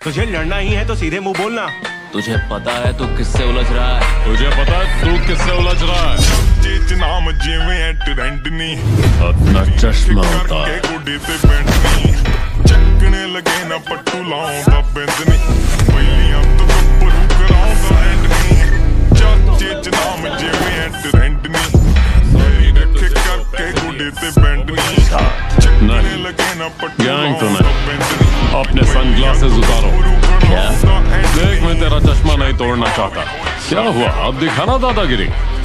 तुझे लड़ना ही है तो सीधे मुंह बोलना। तुझे पता है तू किससे उलझ रहा है? तुझे पता है तू किससे उलझ रहा है? अपना चश्मा उतार। चकने लगे ना पट्टू लाऊं बेंदनी पहिलियां तो गब्बरू कराऊं एंडनी चाचे च नाम जिवें एंटरेंडनी सारी रखे करके गुडे ते बैंडनी चकने लगे ना पट्टू गैंग तो नहीं, अपने सनग्लासेस उतारो। क्या? देख मैं तेरा चश्मा नहीं तोड़ना चाहता। क्या हुआ अब दिखाना दादागिरी?